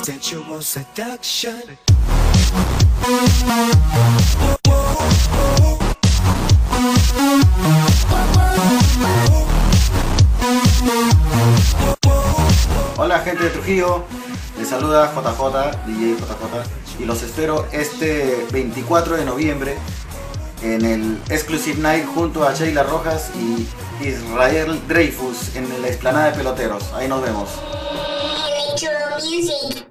Sensual seduction. Hola gente de Trujillo, les saluda JJ, DJ JJ, y los espero este 24 de noviembre en el Exclusive Night junto a Sheila Rojas y Israel Dreyfus en la explanada de Peloteros. Ahí nos vemos. Electro music.